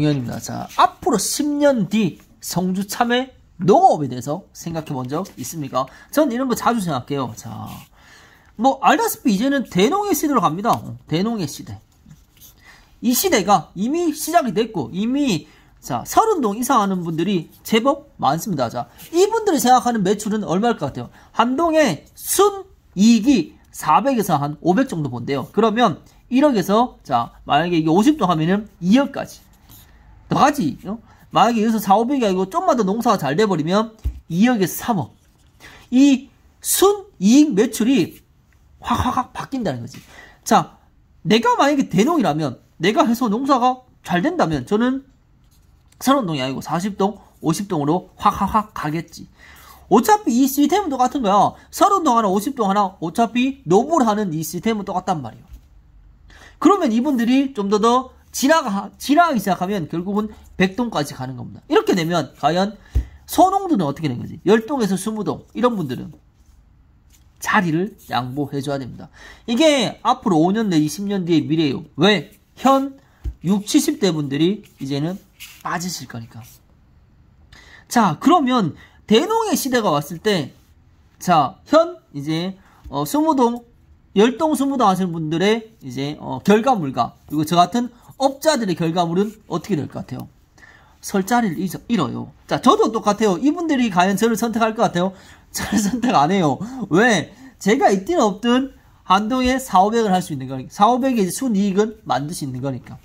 정현입니다. 자, 앞으로 10년 뒤 성주 참외 농업에 대해서 생각해 본 적 있습니까? 전 이런 거 자주 생각해요. 자, 뭐 알다시피 이제는 대농의 시대로 갑니다. 대농의 시대. 이 시대가 이미 시작이 됐고 이미 자 30동 이상 하는 분들이 제법 많습니다. 자, 이분들이 생각하는 매출은 얼마일 것 같아요? 한 동에 순이익이 400에서 한 500 정도 본대요. 그러면 1억에서 자 만약에 이게 50동 하면은 2억까지 더 가지. 만약에 여기서 4, 500이 아니고 좀만 더 농사가 잘 돼버리면 2억에서 3억. 이 순이익 매출이 확 바뀐다는 거지. 자, 내가 만약에 대농이라면 내가 해서 농사가 잘 된다면 저는 30동이 아니고 40동, 50동으로 확 가겠지. 어차피 이 시스템은 똑같은 거야. 30동 하나, 50동 하나, 어차피 노블 하는 이 시스템은 똑같단 말이에요. 그러면 이분들이 좀 더 지나가기 시작하면 결국은 100동까지 가는 겁니다. 이렇게 되면 과연 소농들은 어떻게 된 거지? 10동에서 20동 이런 분들은 자리를 양보해줘야 됩니다. 이게 앞으로 5년 내지 10년 뒤의 미래예요. 왜? 현 60, 70대 분들이 이제는 빠지실 거니까. 자, 그러면 대농의 시대가 왔을 때, 자, 현 이제 20동, 10동, 20동 하시는 분들의 이제 결과물과 그리고 저 같은 업자들의 결과물은 어떻게 될 것 같아요? 설 자리를 잃어요. 자, 저도 똑같아요. 이분들이 과연 저를 선택할 것 같아요? 저를 선택 안 해요. 왜? 제가 있든 없든 한동에 4, 500을 할 수 있는 거니까. 4, 500의 순이익은 만들 수 있는 거니까.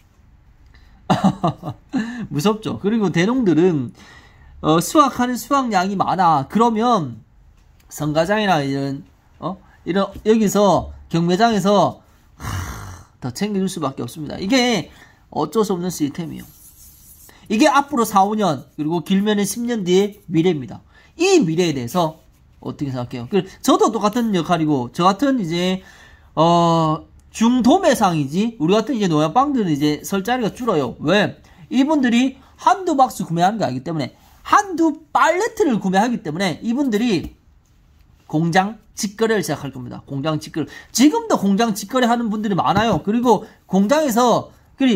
무섭죠. 그리고 대농들은 수확하는 수확량이 많아. 그러면 성가장이나 이런 여기서 경매장에서 더 챙겨줄 수밖에 없습니다. 이게 어쩔 수 없는 시스템이에요. 이게 앞으로 4, 5년 그리고 길면은 10년 뒤의 미래입니다. 이 미래에 대해서 어떻게 생각해요? 저도 똑같은 역할이고 저 같은 이제 중도매상이지 우리 같은 이제 노약방들은 이제 설 자리가 줄어요. 왜? 이분들이 한두 박스 구매하는 게 아니기 때문에 한두 팔레트를 구매하기 때문에 이분들이 공장 직거래를 시작할 겁니다. 공장 직거래. 지금도 공장 직거래 하는 분들이 많아요. 그리고 공장에서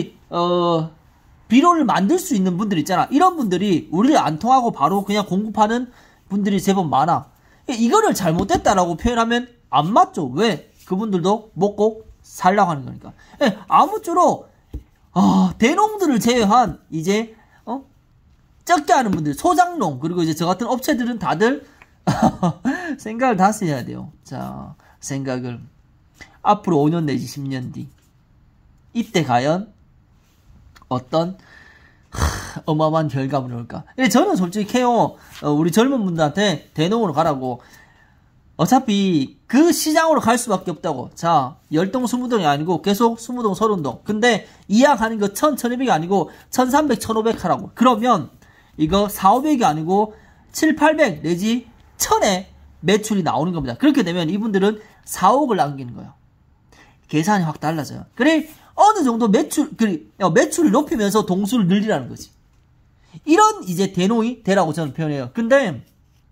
비료를 만들 수 있는 분들 있잖아. 이런 분들이 우리를 안 통하고 바로 그냥 공급하는 분들이 제법 많아. 이거를 잘못됐다라고 표현하면 안 맞죠. 왜? 그분들도 먹고 살라고 하는 거니까. 아무쪼록 대농들을 제외한 이제 적게 하는 분들, 소장농 그리고 이제 저 같은 업체들은 다들 생각을 다시 해야 돼요. 자, 생각을 앞으로 5년 내지 10년 뒤 이때 과연 어떤 어마어마한 결과물이 올까? 저는 솔직히 해요. 우리 젊은 분들한테 대농으로 가라고. 어차피 그 시장으로 갈 수밖에 없다고. 자, 10동 20동이 아니고 계속 20동 30동. 근데 이약하는 거 1000, 1200이 아니고 1300, 1500 하라고. 그러면 이거 4, 500이 아니고 7, 800 내지 1000에 매출이 나오는 겁니다. 그렇게 되면 이분들은 4억을 남기는 거예요. 계산이 확 달라져요. 그래 어느 정도 매출을 높이면서 동수를 늘리라는 거지. 이런 이제 대농이 되라고 저는 표현해요. 근데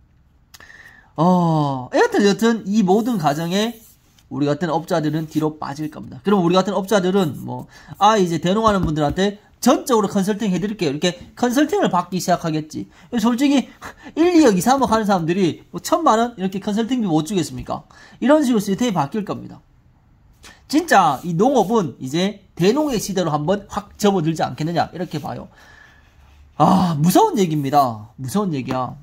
여튼 이 모든 과정에 우리 같은 업자들은 뒤로 빠질 겁니다. 그럼 우리 같은 업자들은 이제 대농하는 분들한테 전적으로 컨설팅 해드릴게요. 이렇게 컨설팅을 받기 시작하겠지. 솔직히 1, 2억, 2, 3억 하는 사람들이 1000만원 이렇게 컨설팅비 못 주겠습니까? 이런 식으로 시스템이 바뀔 겁니다. 진짜 이 농업은 이제 대농의 시대로 한번 확 접어들지 않겠느냐 이렇게 봐요. 무서운 얘기입니다. 무서운 얘기야.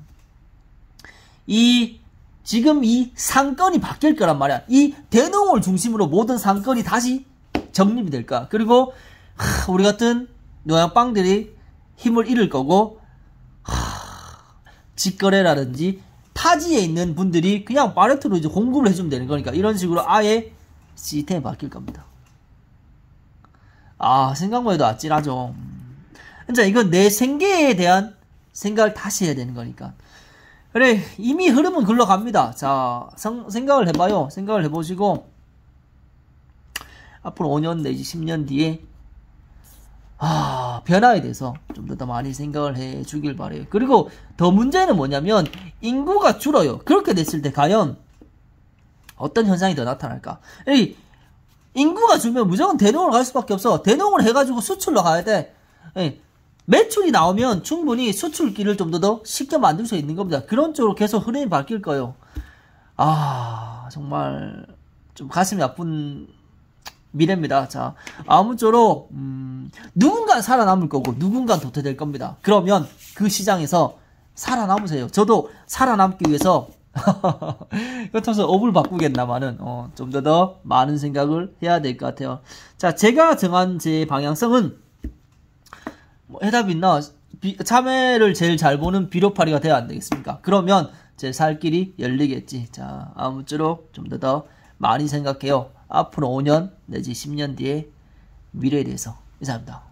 지금 이 상권이 바뀔 거란 말이야. 이 대농을 중심으로 모든 상권이 다시 정립이 될 거야. 그리고 우리 같은 노약방들이 힘을 잃을 거고 직거래라든지 타지에 있는 분들이 그냥 파레트로 이제 공급을 해주면 되는 거니까 이런 식으로 아예 시스템이 바뀔 겁니다. 생각만 해도 아찔하죠. 진짜 이건 내 생계에 대한 생각을 다시 해야 되는 거니까. 그래, 이미 흐름은 글러 갑니다. 자, 생각을 해봐요. 생각을 해보시고 앞으로 5년 내지 10년 뒤에 변화에 대해서 좀 더 많이 생각을 해 주길 바래요. 그리고 더 문제는 뭐냐면 인구가 줄어요. 그렇게 됐을 때 과연 어떤 현상이 더 나타날까? 인구가 줄면 무조건 대농을 갈 수밖에 없어. 대농을 해가지고 수출로 가야 돼. 매출이 나오면 충분히 수출기를 좀 더 쉽게 만들 수 있는 겁니다. 그런 쪽으로 계속 흐름이 바뀔 거예요. 정말 좀 가슴이 아픈 미래입니다. 자, 아무쪼록 누군가 살아남을 거고 누군가 도태될 겁니다. 그러면 그 시장에서 살아남으세요. 저도 살아남기 위해서 그렇다면서 업을 바꾸겠나마는 좀 더 많은 생각을 해야 될 것 같아요. 자, 제가 정한 제 방향성은 해답이 있나? 참외를 제일 잘 보는 비료파리가 돼야 안 되겠습니까? 그러면 제 살 길이 열리겠지. 자, 아무쪼록 좀 더 많이 생각해요. 앞으로 5년 내지 10년 뒤의 미래에 대해서. 이상입니다.